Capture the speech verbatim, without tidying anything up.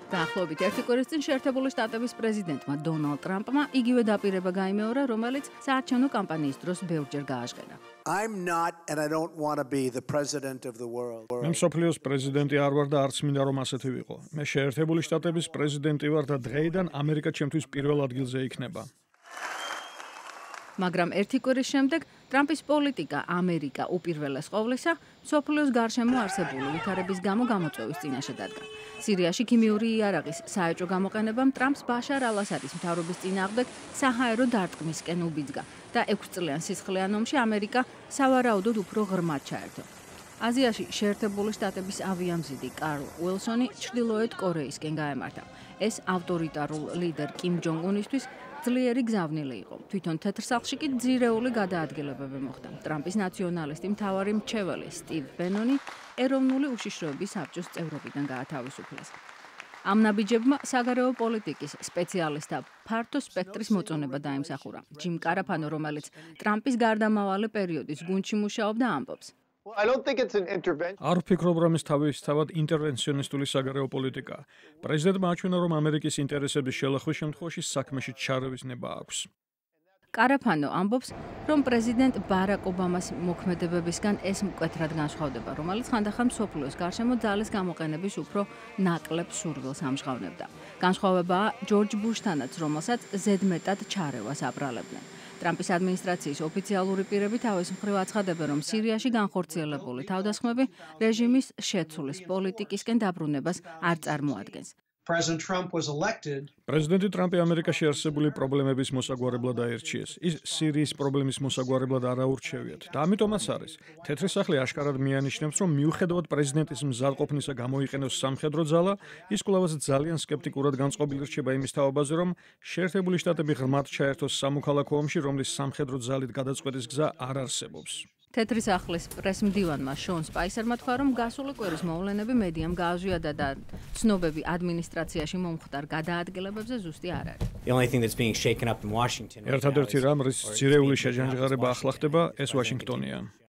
დაახლოებით ერთი კვირის წინ შეერთებული შტატების პრეზიდენტმა დონალდ ტრამპმა იგივე დაპირება გაიმეორა, რომელიც საარჩევნო კამპანიის დროს ბევრჯერ გააჟღერა. I'm not and I don't want to be the president of the world. მე მსოფლიოს პრეზიდენტი არ ვარ და არც მინდა რომ ასეთი ვიყო. მე შეერთებული შტატების პრეზიდენტი ვარ და დღეიდან ამერიკა ჩემთვის პირველ ადგილზე იქნება. მაგრამ ერთი კვირის შემდეგ ტრამპის პოლიტიკა ამერიკა უპირველეს ყოვლისა მსოფლიოს გარშემო არსებული ვითარების გამო გამოწვევის წინაშე დადგა. სირიაში ქიმიური იარაღის საეჭვო გამოყენებამ ტრამპს ბაშარ ალ-ასადის მთავრობის წინააღმდეგ საჰაერო დარტყმისკენ უბიძგა და ექვსწლიან სისხლიან ომში ამერიკა სავარაუდოდ უფრო ღრმად ჩაერთო. აზიაში შეერთებული შტატების ავიამზიდი კარლ უილსონი ჩრდილოეთ კორეისკენ გაემართა. ეს ავტორიტარულ ლიდერ კიმ ჯონგ უნისთვის ძლიერი გზავნილი იყო. თვითონ თეთრ სახლში კი ძირეული გადაადგილებები მოხდა. ტრამპის ნაციონალისტი მთავარი მრჩეველი სტივ ბენონი ეროვნული უშიშროების საბჭოს წევრობიდან გაათავისუფლეს. ამ ნაბიჯებმა საგარეო პოლიტიკის სპეციალისტთა ფართო სპექტრის მოწონება დაიმსახურა. ჯიმ კარაფანო, რომელიც ტრამპის გარდამავალი პერიოდის გუნდში მუშაობდა, ამბობს. არ ვფიქრობ, რომ ეს თავისთავად ინტერვენციონისტული საგარეო პოლიტიკაა. პრეზიდენტმა აჩვენა, რომ ამერიკის ინტერესების შელახვის შემთხვევაში საქმეში ჩარევის ნება აქვს. კარაფანო ამბობს, რომ პრეზიდენტ ბარაკ ობამას მოქმედებებისგან ეს მკვეთრად განსხვავდება, რომელიც ხანდახან მსოფლიოს გარშემო ძალის გამოყენების უფრო ნაკლებ სურვილს ამჟღავნებდა. განსხვავებაა ჯორჯ ბუშთანაც, რომელსაც ზედმეტად ჩარევას აბრალებდნენ. ტრამპის ადმინისტრაციის ოფიციალური პირები თავის მხრივ აცხადებენ, რომ სირიაში განხორციელებული თავდასხმები რეჟიმის შეცვლის პოლიტიკისკენ დაბრუნებას არ წარმოადგენს. პრეზიდენტი ტრამპი ამერიკაში არსებული პრობლემების მოსაგვარებლად აირჩიეს. ის სირიის პრობლემის მოსაგვარებლად არ აურჩევიათ და ამიტომაც არის. თეთრი სახლი აშკარად მიანიშნებს, რომ მიუხედავად პრეზიდენტის მზადყოფნისა გამოიყენოს სამხედრო ძალა, ის კვლავაც ძალიან სკეპტიკურად განწყობილი რჩება იმის თაობაზე, რომ შეერთებული შტატები ღრმად ჩაერთოს სამოქალაქო ომში, რომლის სამხედრო ძალით გადაწყვეტის გზა არ არსებობს. თეთრი სახლის პრესმდივანმა შონ სპაისერმა თქვა, რომ გასული კვირის მოვლენები მედიამ გააზვიადა და ცნობები ადმინისტრაციაში მომხდარ გადაადგილებებზე ზუსტი არ არის. ერთადერთი რამ, რის ძირეული შეჯანჯღარება ახლა ხდება, ეს ვაშინგტონია.